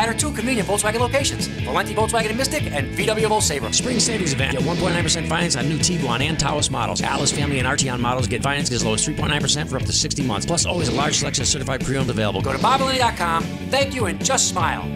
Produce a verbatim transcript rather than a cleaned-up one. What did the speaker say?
at our two convenient Volkswagen locations, Valenti Volkswagen in Mystic and V W of Old Saybrook. Spring savings event. Get one point nine percent finance on new Tiguan and Taos models. Alice Family and Arteon models get financed as low as three point nine percent for up to sixty months. Plus, always a large selection of certified pre-owned available. Go to bob valenti dot com. Thank you and just smile.